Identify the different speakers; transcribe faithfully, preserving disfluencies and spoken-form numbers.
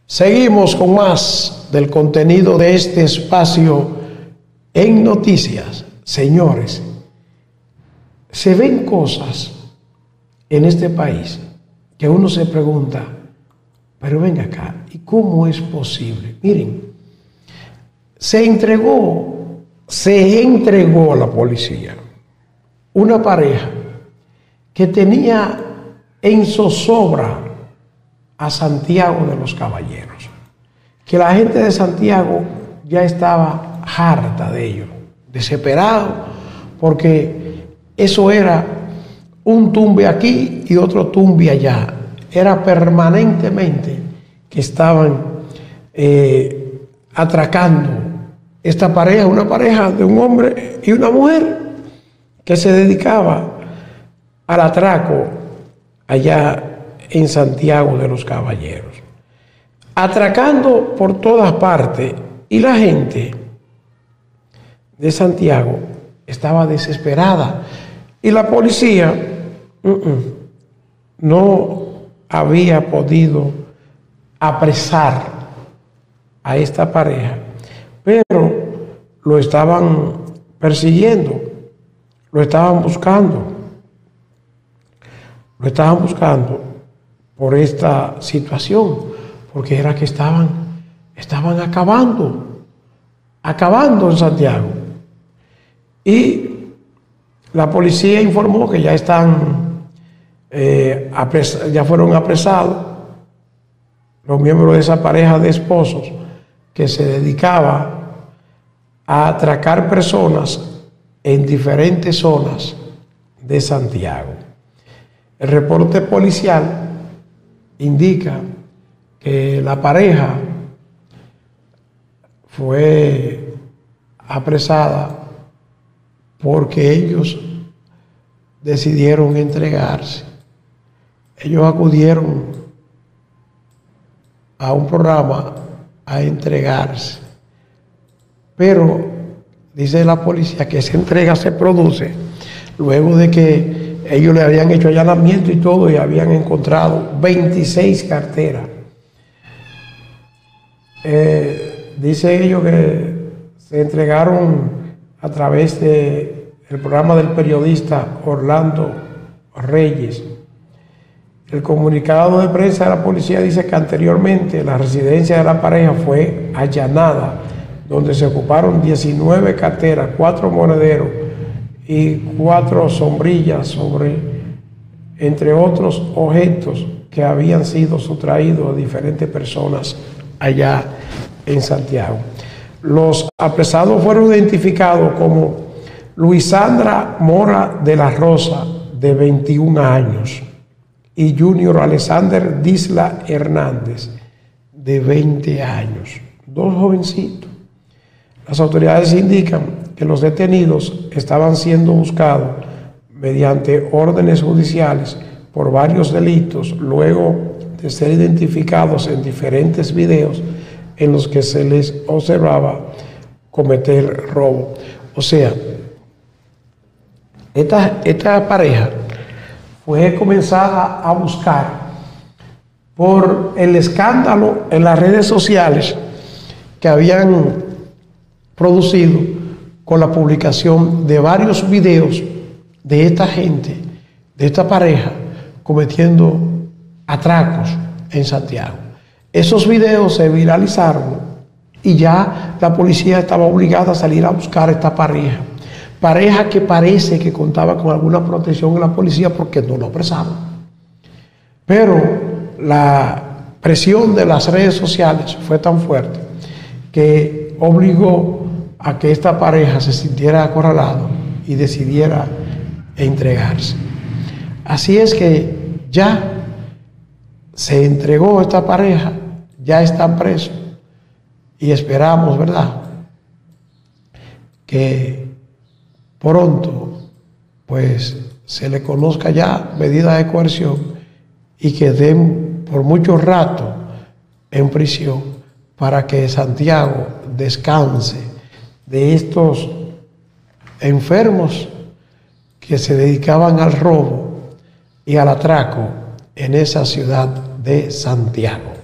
Speaker 1: Seguimos con más del contenido de este espacio en noticias. Señores, se ven cosas en este país que uno se pregunta, pero venga acá, ¿y cómo es posible? Miren, se entregó, se entregó a la policía una pareja que tenía en zozobra a Santiago de los Caballeros, que la gente de Santiago ya estaba harta de ello, desesperado, porque eso era un tumbe aquí y otro tumbe allá, era permanentemente que estaban eh, atracando esta pareja, una pareja de un hombre y una mujer que se dedicaba al atraco allá en Santiago de los Caballeros, atracando por todas partes, y la gente de Santiago estaba desesperada y la policía uh -uh, no había podido apresar a esta pareja, pero lo estaban persiguiendo, lo estaban buscando, lo estaban buscando por esta situación, porque era que estaban, estaban acabando, acabando en Santiago. Y la policía informó que ya están, eh, apres ya fueron apresados los miembros de esa pareja de esposos que se dedicaba a atracar personas en diferentes zonas de Santiago. El reporte policial indica que la pareja fue apresada porque ellos decidieron entregarse. Ellos acudieron a un programa a entregarse, pero dice la policía que esa entrega se produce luego de que ellos le habían hecho allanamiento y todo, y habían encontrado veintiséis carteras. Eh, dice ellos que se entregaron a través del programa del periodista Orlando Reyes. El comunicado de prensa de la policía dice que anteriormente la residencia de la pareja fue allanada, donde se ocuparon diecinueve carteras, cuatro monederos y cuatro sombrillas, sobre, entre otros objetos que habían sido sustraídos a diferentes personas allá en Santiago. Los apresados fueron identificados como Luisandra Mora de la Rosa, de veintiún años, y Junior Alexander Disla Hernández, de veinte años, dos jovencitos. Las autoridades indican que los detenidos estaban siendo buscados mediante órdenes judiciales por varios delitos, luego de ser identificados en diferentes videos en los que se les observaba cometer robo. O sea, esta, esta pareja fue comenzada a buscar por el escándalo en las redes sociales que habían producido con la publicación de varios videos de esta gente, de esta pareja, cometiendo atracos en Santiago. Esos videos se viralizaron y ya la policía estaba obligada a salir a buscar a esta pareja. Pareja que parece que contaba con alguna protección en la policía porque no lo apresaron. Pero la presión de las redes sociales fue tan fuerte que obligó a que esta pareja se sintiera acorralada y decidiera entregarse. Así es que ya se entregó esta pareja, ya están presos, y esperamos, ¿verdad?, que pronto pues se le conozca ya medida de coerción y que den por mucho rato en prisión para que Santiago descanse de estos enfermos que se dedicaban al robo y al atraco en esa ciudad de Santiago.